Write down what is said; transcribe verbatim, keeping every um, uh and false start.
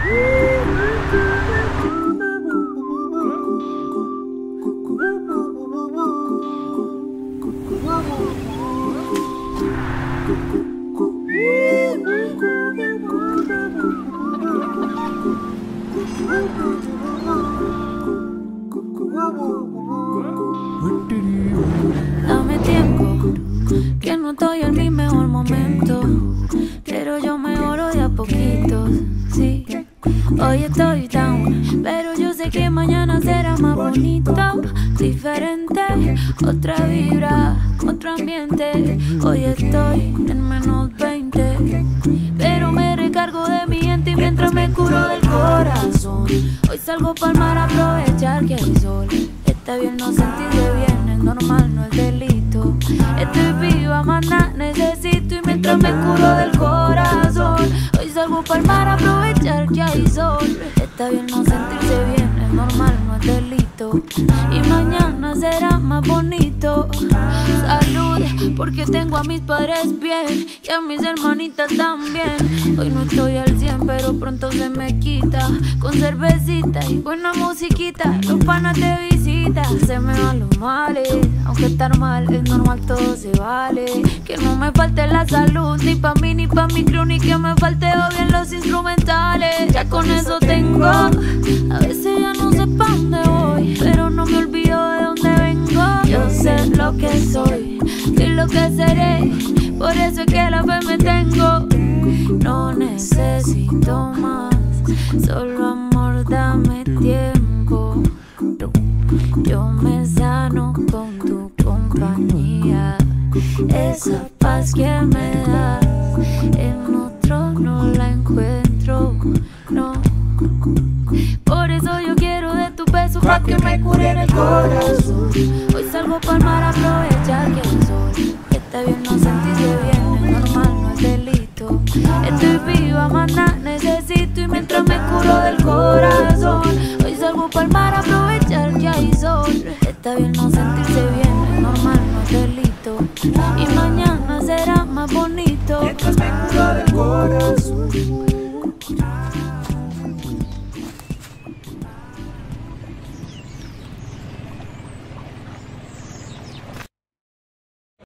Dame tiempo, que no estoy en mi mejor momento, pero yo mejoro de a poquitos, sí. Hoy estoy down, pero yo sé que mañana será más bonito, diferente, otra vibra, otro ambiente. Hoy estoy en menos veinte, pero me recargo de mi gente y mientras me curo del corazón. Hoy salgo pa'l mar a aprovechar que hay sol. Está bien no sentirse bien, es normal, no es delito. Estoy viva, más nada necesito y mientras me curo del corazón. Hoy salgo pa'l mar a aprovechar que hay sol. Está bien no sentirse bien, es normal, no es delito. Y mañana será más bonito. Salud, porque tengo a mis padres bien y a mis hermanitas también. Hoy no estoy al cien, pero pronto se me quita. Con cervecita y buena musiquita, los panas te visitan. Se me van los males, aunque estar mal es normal, todo se vale. Que no me falte la salud, ni pa' mí ni pa' mi crew, ni que me falte bien los instrumentales. Ya con eso tengo, a veces ya no sé pa' dónde voy, pero no me olvido de dónde vengo. Yo sé lo que soy y lo que seré, por eso es que la fe me tengo. No necesito más, solo amor, dame tiempo. Yo me sano con tu compañía, esa paz que me das, en otro no la encuentro, no. Por eso yo quiero de tu beso pa' que me cure en el corazón. Hoy salgo pa'l mar a aprovechar que el sol. Está bien no sentirse bien, es normal, no es delito. Estoy viva, más nada necesito y mientras me curo del corazón. Hoy salgo pa'l mar a aprovechar que hay sol. Está bien no sentirse bien.